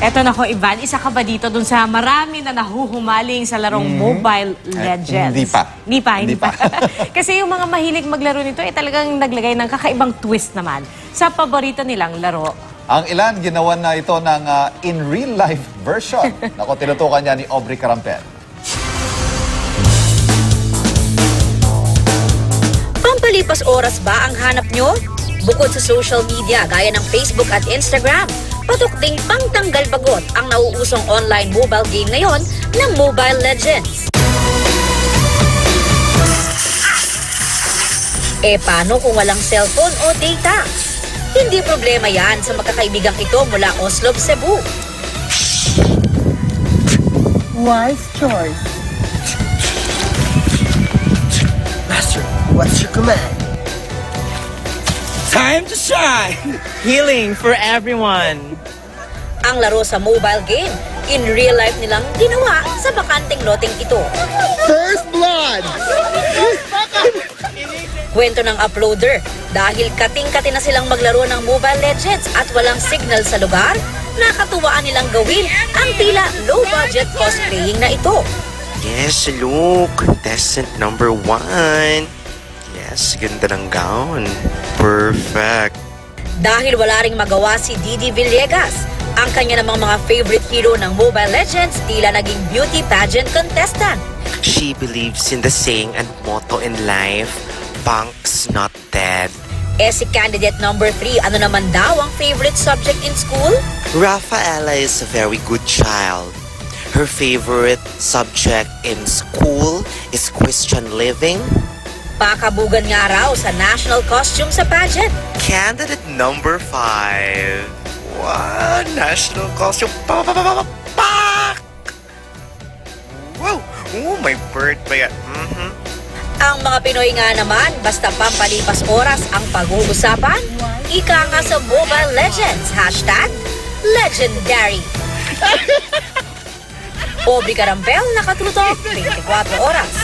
Eto na ko, Ivan, isa ka ba dito dun sa marami na nahuhumaling sa larong Mobile Legends? Hindi pa. Kasi yung mga mahilig maglaro nito, talagang naglagay ng kakaibang twist naman sa paborito nilang laro. Ang ilan, ginawan na ito ng in real life version. Nako, tinutukan niya ni Aubrey Carampel. Pampalipas oras ba ang hanap nyo? Bukod sa social media gaya ng Facebook at Instagram, patok ding pangtanggal bagot ang nauusong online mobile game ngayon ng Mobile Legends. Paano kung walang cellphone o data? Hindi problema yan sa magkakaibigang ito mula Oslo, Cebu. Wise choice. Master, what's your command? Time to shine! Healing for everyone! Ang laro sa mobile game, in real life nilang ginawa sa bakanteng loteng ito. First blood! Kwento ng uploader, dahil kating-kati na silang maglaro ng Mobile Legends at walang signal sa lugar, nakatuwaan nilang gawin ang tila low-budget cosplaying na ito. Yes, look, contestant number 1. Yes, ganda ng gown. Perfect. Dahil wala ring magawa si Didi Villegas, ang kanya namang mga favorite hero ng Mobile Legends tila naging beauty pageant contestant. She believes in the saying and motto in life, punk's not dead. Si candidate number 3, ano naman daw ang favorite subject in school? Rafaela is a very good child. Her favorite subject in school is Christian living. Pakabugan nga raw sa national costume sa pageant. Candidate number 5. Wow, national costume. Pak! Wow! Oh, my bird pa yan. Ang mga Pinoy nga naman, basta pampalipas oras ang pag-uusapan, ika nga sa Mobile Legends, #legendary. Aubrey Carampel, nakatutok 24 oras.